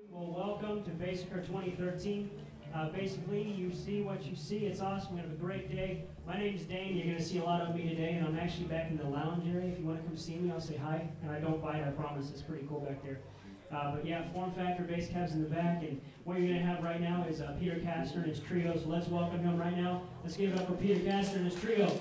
Well, welcome to Basicr 2013. Basically, you see what you see. It's awesome. We have a great day. My name's Dane. You're going to see a lot of me today, and I'm actually back in the lounge area. If you want to come see me, I'll say hi. And I don't bite, I promise. It's pretty cool back there. But yeah, Form Factor bass cabs in the back. And what you're going to have right now is Peter Kastner and his trio. So let's welcome him right now. Let's give it up for Peter Kastner and his trio.